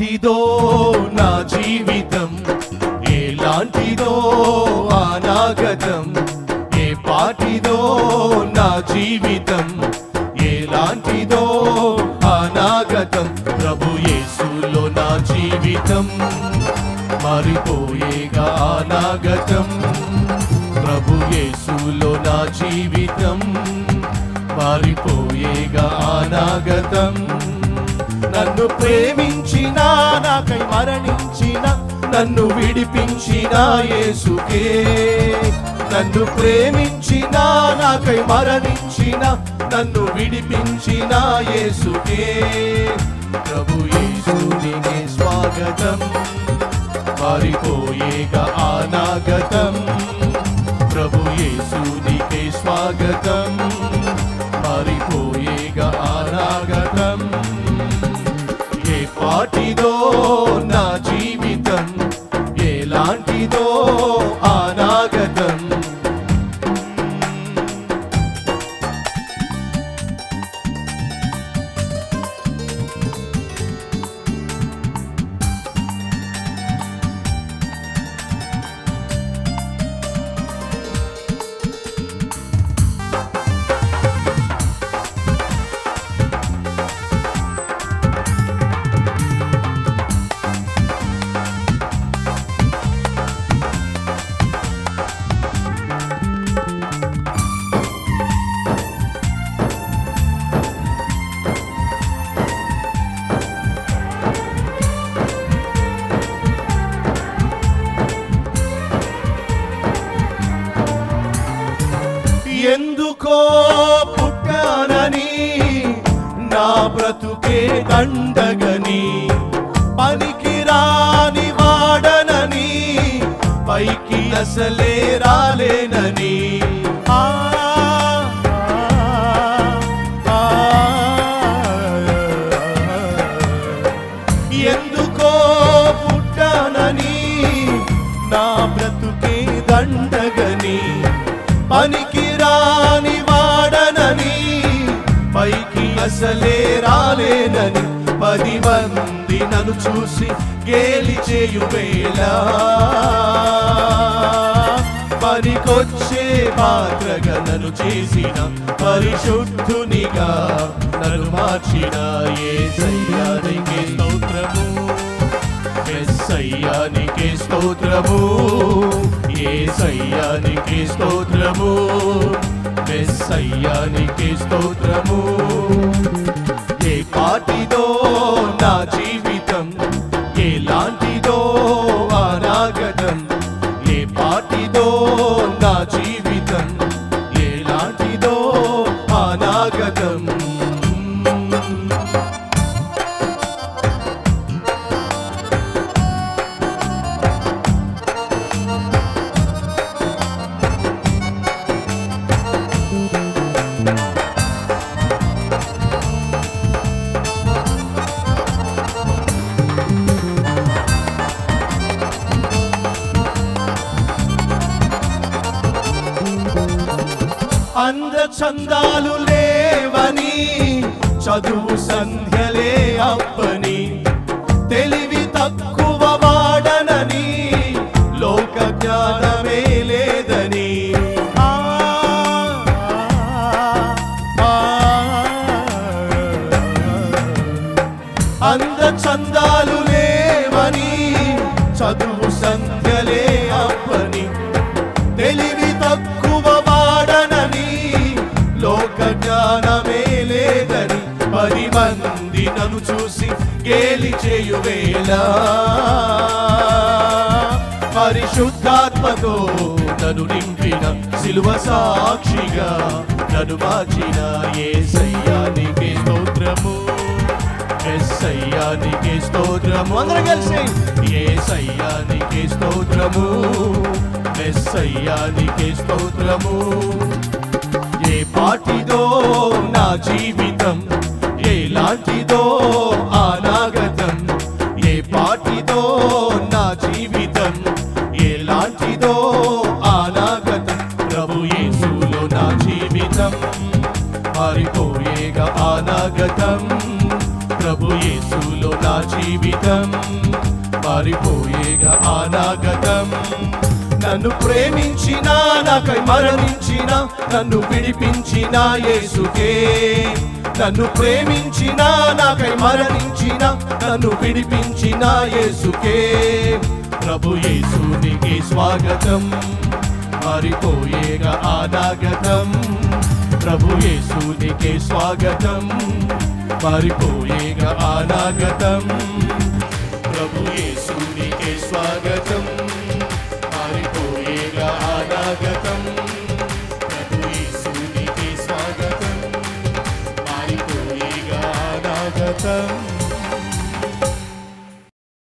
పాటిదో నా జీవితం, ఎలాంటిదో అనాగతం. ఏ పాటిదో నా జీవితం, ఎలాంటిదో అనాగతం. ప్రభు యేసులో నా జీవితం మారిపోయేగా అనాగతం. ప్రభు యేసులో నా జీవితం మారిపోయేగా అనాగతం. నన్ను ప్రేమించిన, నాకై మరణించిన, నన్ను విడిపించిన యేసుకే. నన్ను ప్రేమించిన, నాకై మరణించిన, నన్ను విడిపించిన యేసుకే. ప్రభు యేసునికే స్వాగతం, మారిపోయేగా అనాగతం. ప్రభు యేసునికే స్వాగతం, మారిపోయేగా అనాగతం. ఏ పాటిదో నా జీవితం, ఎలాంటిదో అనాగతం. ఎందుకో పుట్టానని, నా బ్రతుకే దండగని, పనికి రాని వాడనని, పైకి అసలే రాలేనని. ఎందుకో పుట్టానని, నా బ్రతుకే దండగని, పనికి రాని వాడనని, పైకి అసలే రాలేనని. 10 మంది నన్ను చూసి గేలి చేయు వేళ, పనికొచ్చే పాత్రగా నన్ను చేసిన, పరిశుద్ధునిగా నన్ను మార్చిన యేసయ్యా నీకే స్తోత్రము. యేసయ్యా నీకే స్తోత్రము, యేసయ్యా నీకే స్తోత్రము, యేసయ్యా నీకే స్తోత్రము. ఏ పాటిదో నా జీవితం, ఎలాంటిదో అనాగతం. ఏ పాటిదో నా జీవితం, ఎలాంటిదో అనాగతం. అందచందాలు లేవని, చదువు సంధ్యలే అప్పని, తెలివి తక్కువ వాడనని, లోక జ్ఞానమే లేదని. అందచందాలు లేవని, చదువు సంధ్యలే అప్పని, తెలివి తక్కువ వాడనని, లోక జ్ఞానమే లేదని. 10 మంది నన్ను చూసి గేలి చేయు వేళ, పరిశుద్ధాత్మతో నన్ను నింపిన, సిలువ సాక్షిగా నన్ను మార్చిన యేసయ్యా నీకే స్తోత్రము. యేసయ్యా నీకే స్తోత్రము. అందరం కలిసి యేసయ్యా నీకే స్తోత్రము, యేసయ్యా నీకే స్తోత్రము. ఏ పాటిదో నా జీవితం, ఎలాంటిదో అనాగతం. ఏ పాటిదో నా జీవితం, ఎలాంటిదో అనాగతం. ప్రభు యేసులో నా జీవితం మారిపోయేగా అనాగతం. ప్రభు యేసులో నా జీవితం మారిపోయేగా అనాగతం నన్ను ప్రేమించిన నాకై మరణించిన నన్ను విడిపించిన యేసుకే నన్ను ప్రేమించిన నాకై మరణించిన నన్ను విడిపించిన యేసుకే ప్రభు యేసునికి స్వాగతం మారిపోయేగా అనాగతం ప్రభు యేసునికి స్వాగతం మారిపోయేగా అనాగతం ప్రభు యేసునికి స్వాగతం మారిపోయేగా అనాగతం ప్రభు యేసునికి స్వాగతం మారిపోయేగా అనాగతం